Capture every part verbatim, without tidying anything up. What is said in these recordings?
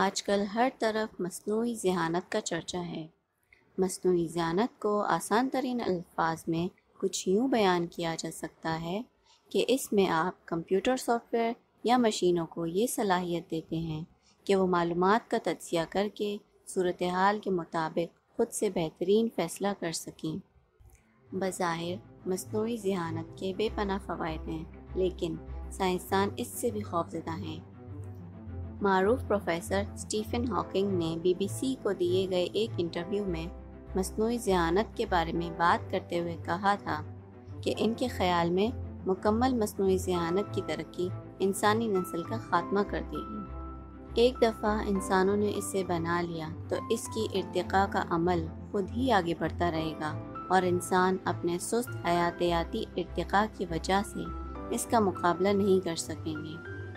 آج کل ہر طرف مصنوعی ذہانت کا چرچا ہے۔ مصنوعی ذہانت کو آسان ترین الفاظ میں کچھ یوں بیان کیا جا سکتا ہے کہ اس میں آپ کمپیوٹر سافٹ ویئر یا مشینوں کو یہ صلاحیت دیتے ہیں کہ وہ معلومات کا تجزیہ کر کے صورتحال کے مطابق خود سے بہترین فیصلہ کر سکیں۔ بظاہر مصنوعی ذہانت کے بے پناہ فوائد ہیں، لیکن سائنسدان اس سے بھی خوفزدہ ہیں۔ معروف پروفیسر اسٹیفن ہاکنگ نے بی بی سی کو دیے گئے ایک انٹرویو میں مصنوعی ذہانت کے بارے میں بات کرتے ہوئے کہا تھا کہ ان کے خیال میں مکمل مصنوعی ذہانت کی ترقی انسانی نسل کا خاتمہ کر دے گی۔ ایک دفعہ انسانوں نے اسے بنا لیا تو اس کی ارتقاء کا عمل خود ہی آگے بڑھتا رہے گا اور انسان اپنے سست حیاتیاتی ارتقاء کی وجہ سے اس کا مقابلہ نہیں کر سکیں گے۔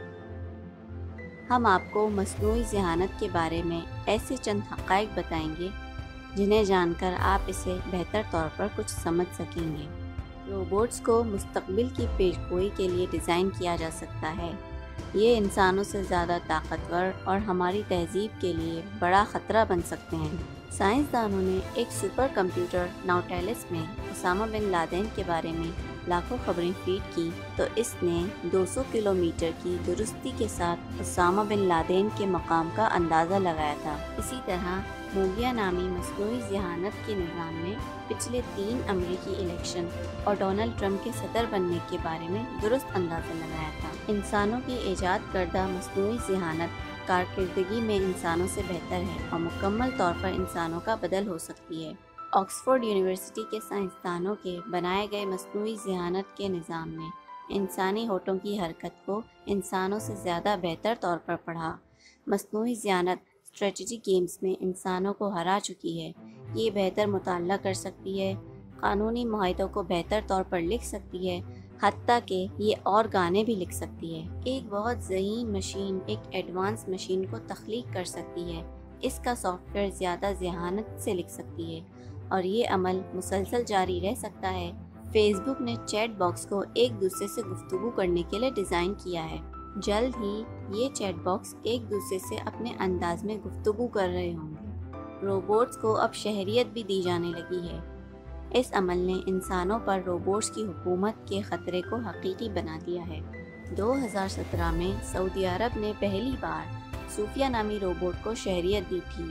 ہم آپ کو مصنوعی ذہانت کے بارے میں ایسے چند حقائق بتائیں گے جنہیں جان کر آپ اسے بہتر طور پر کچھ سمجھ سکیں گے۔ روبوٹس کو مستقبل کی پیش گوئی کے لیے ڈیزائن کیا جا سکتا ہے۔ یہ انسانوں سے زیادہ طاقتور اور ہماری تہذیب کے لیے بڑا خطرہ بن سکتے ہیں۔ سائنسدانوں نے ایک سپر کمپیوٹر ناؤٹیلس میں اسامہ بن لادن کے بارے میں لاکھوں خبریں فیڈ کی تو اس نے دو سو کلومیٹر کی درستی کے ساتھ اسامہ بن لادن کے مقام کا اندازہ لگایا تھا۔ اسی طرح موگیا نامی مصنوعی ذہانت کے نظام نے پچھلے تین امریکی الیکشن اور ڈونلڈ ٹرمپ کے صدر بننے کے بارے میں درست اندازہ لگایا تھا۔ انسانوں کی ایجاد کردہ مصنوعی ذہانت کارکردگی میں انسانوں سے بہتر ہے اور مکمل طور پر انسانوں کا بدل ہو سکتی ہے۔ آکسفورڈ یونیورسٹی کے سائنسدانوں کے بنائے گئے مصنوعی ذہانت کے نظام نے انسانی ہونٹوں کی حرکت کو انسانوں سے زیادہ بہتر طور پر پڑھا۔ مصنوعی ذہانت اسٹریٹجی گیمز میں انسانوں کو ہرا چکی ہے۔ یہ بہتر مطالعہ کر سکتی ہے، قانونی معاہدوں کو بہتر طور پر لکھ سکتی ہے، حتیٰ کہ یہ اور گانے بھی لکھ سکتی ہے۔ ایک بہت ذہین مشین ایک ایڈوانس مشین کو تخلیق کر سکتی ہے۔ اس کا سافٹ ویئر زیادہ ذہانت سے لکھ سکتی ہے اور یہ عمل مسلسل جاری رہ سکتا ہے۔ فیس بک نے چیٹ باکس کو ایک دوسرے سے گفتگو کرنے کے لیے ڈیزائن کیا ہے۔ جلد ہی یہ چیٹ باکس ایک دوسرے سے اپنے انداز میں گفتگو کر رہے ہوں گے۔ روبوٹس کو اب شہریت بھی دی جانے لگی ہے۔ اس عمل نے انسانوں پر روبوٹس کی حکومت کے خطرے کو حقیقی بنا دیا ہے۔ دو ہزار سترہ میں سعودی عرب نے پہلی بار صوفیہ نامی روبوٹ کو شہریت دی تھی۔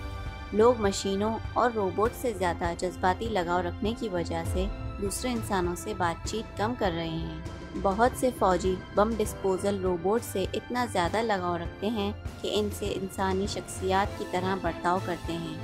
لوگ مشینوں اور روبوٹ سے زیادہ جذباتی لگاؤ رکھنے کی وجہ سے دوسرے انسانوں سے بات چیت کم کر رہے ہیں۔ بہت سے فوجی بم ڈسپوزل روبوٹ سے اتنا زیادہ لگاؤ رکھتے ہیں کہ ان سے انسانی شخصیات کی طرح برتاؤ کرتے ہیں۔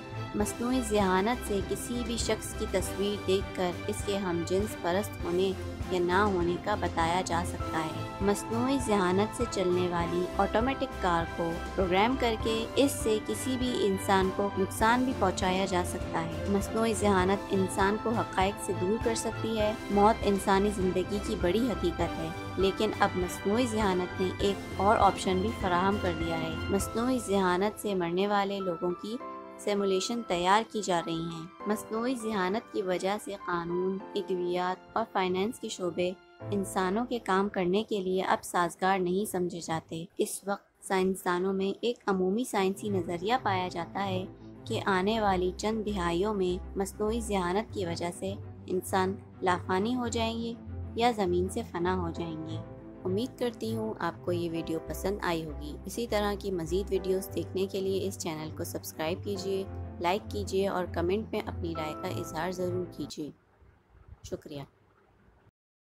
مصنوعی ذہانت سے کسی بھی شخص کی تصویر دیکھ کر اس کے ہم جنس پرست ہونے یا نہ ہونے کا بتایا جا سکتا ہے۔ مصنوعی ذہانت سے چلنے والی آٹومیٹک کار کو پروگرام کر کے اس سے کسی بھی انسان کو نقصان بھی پہنچایا جا سکتا ہے۔ مصنوعی ذہانت انسان کو حقائق سے دور کر سکتی ہے۔ موت انسانی زندگی کی بڑی حقیقت ہے، لیکن اب مصنوعی ذہانت نے ایک اور آپشن بھی فراہم کر دیا ہے۔ مصنوعی ذہانت سے مرنے والے لوگوں کی سیمولیشن تیار کی جا رہی ہیں۔ مصنوعی ذہانت کی وجہ سے قانون، ادویات اور فائنانس کے شعبے انسانوں کے کام کرنے کے لیے اب سازگار نہیں سمجھے جاتے۔ اس وقت سائنسدانوں میں ایک عمومی سائنسی نظریہ پایا جاتا ہے کہ آنے والی چند دہائیوں میں مصنوعی ذہانت کی وجہ سے انسان لافانی ہو جائیں گے یا زمین سے فنا ہو جائیں گے۔ امید کرتی ہوں آپ کو یہ ویڈیو پسند آئی ہوگی۔ اسی طرح کی مزید ویڈیوز دیکھنے کے لیے اس چینل کو سبسکرائب کیجیے، لائک کیجیے اور کمنٹ میں اپنی رائے کا اظہار ضرور کیجیے۔ شکریہ۔